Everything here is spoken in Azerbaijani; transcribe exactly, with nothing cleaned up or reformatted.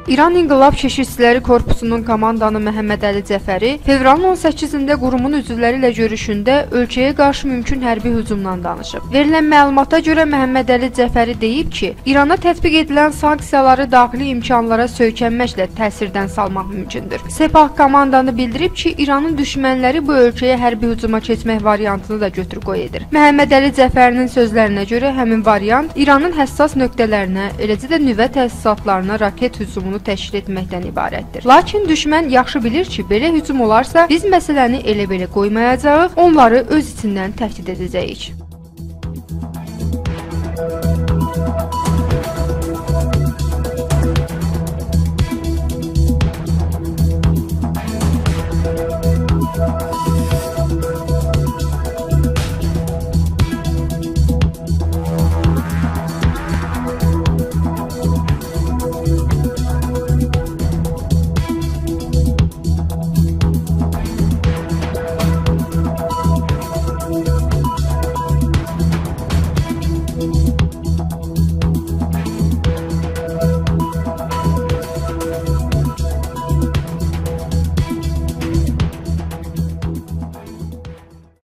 İran İnqilab Keşikçiləri Korpusunun komandanı Məhəmməd Əli Cəfəri fevralın on səkkizində qurumun üzvləri ilə görüşündə ölkəyə qarşı mümkün hərbi hücumdan danışıb. Verilən məlumata görə Məhəmməd Əli Cəfəri deyib ki, İrana tətbiq edilən sanksiyaları daxili imkanlara söykənməklə təsirdən salmaq mümkündür. Sepah komandanı bildirib ki, İranın düşmənləri bu ölkəyə hərbi hücuma keçmək variantını da götür-qoy edir. Məhəmməd Əli Cəfərinin sözlərinə görə həmin variant İranın həssas nöqtələrinə, eləcə də nüvə təsisatlarına raket hücumunu təşkil etməkdən ibarətdir. Lakin düşmən yaxşı bilir ki, belə hücum olarsa biz məsələni elə-belə qoymayacağıq, onları öz içindən təhdid edəcəyik.